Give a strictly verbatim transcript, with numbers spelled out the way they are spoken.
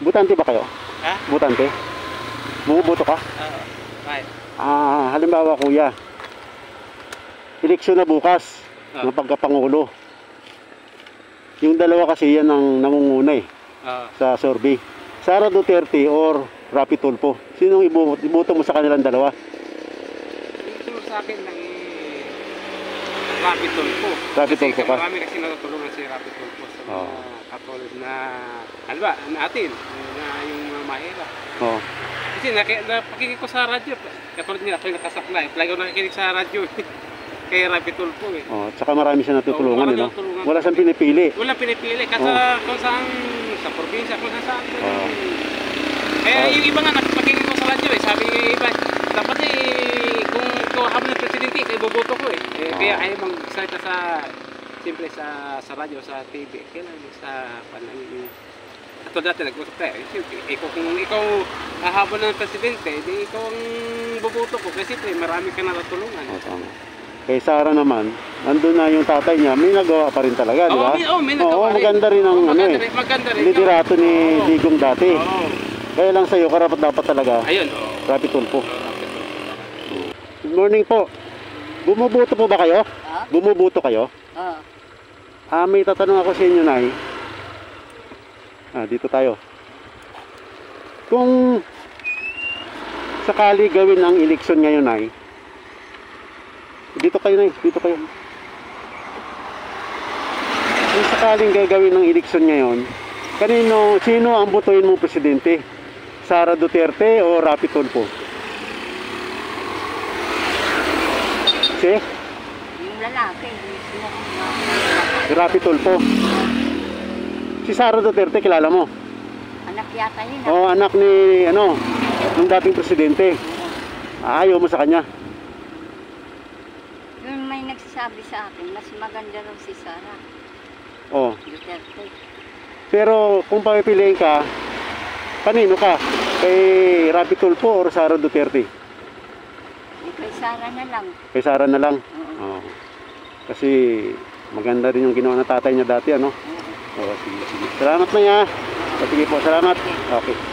Butante ba kayo? Ha? Butante? Bumuboto ka? Oo. Right. Ah, halimbawa kuya, eleksyon na bukas Ah. ng pagkapangulo. Yung dalawa kasi yan ang nangunguna eh, Oo. sa survey. Sara Duterte or Rapi Tulfo. Sinong iboto, iboto mo sa kanilang dalawa? Ito sa akin lang eh, Rapi Tulfo. Rapi Kasi Tulfo ka? marami kasi natutulungan si Rapi Tulfo sa mga Oo. katulad na, ano ba, natin, na yung mga mahirap. Oh. Kasi naki, napakinig ko sa radyo, katulad nila, ako yung nakasaklay, lagi ko nakikinig sa radyo kay Rapi Tulfo eh. Oh, tsaka marami siya natutulungan, Oo, eh, no? natutulungan. Wala siyang pinipili. Walang pinipili, kasi Oo. kung saan, sa probinsya, kung saan saan. Oo. Kaya Oo. yung iba nga, napakinig ko sa radyo eh, sabi yung iba, dapat eh, kung ikaw habang ng presidente, kayo boboto ko eh. eh Oo. Kaya ayaw mag-salita sa, siyempre sa, sa radyo, sa T V, kailangan sa panangin. At dati nag-usap tayo, eh, siyempre, ikaw, kung ikaw hahabol ng presidente, di ikaw ang boboto ko, kasi siyempre marami ka na natulungan. Oh, tama. Kay Sara naman, nandun na yung tatay niya, may nagawa pa rin talaga, di Oo, ba? may- oo, may nagawa Oo, rin. maganda rin ang Oo, ano maganda eh. rin, maganda rin. Liderato ni Oo. Digong dati. Oo. Kaya lang sa'yo, karapat dapat talaga, Ayun, oo. Rapi Tulfo. Rapi Tulfo. Good morning po. Bumuboto po ba kayo? Ha? Bumuboto kayo? Oo. Ah, may tatanong ako sa inyo, Nay. Ah, dito tayo. Kung sakali gawin ang eleksyon ngayon, Nay, dito kayo, Nay, dito kayo. Kung sakaling gagawin ng eleksyon ngayon, kanino, sino ang botohin mong presidente? Sara Duterte o Rapi Tulfo? Si? Yung lalaki, mismo. Si Rapi Tulfo. Si Sara Duterte, kilala mo? Anak yata yun. ah. Oo, anak ni, ano, ng dating presidente. Ayaw mo sa kanya. Yung may nagsasabi sa akin, mas maganda raw si Sara Oh. Duterte. Pero kung papipiliin ka, kanino ka? Kay Rapi Tulfo or Sara Duterte? Eh, kay Sara na lang. Kay Sara na lang. Oo. Oo. Kasi maganda rin yung ginawa ng tatay niya dati, ano? Oo. Oo, sige, sige. Salamat na ya. Sige po, salamat. Okay.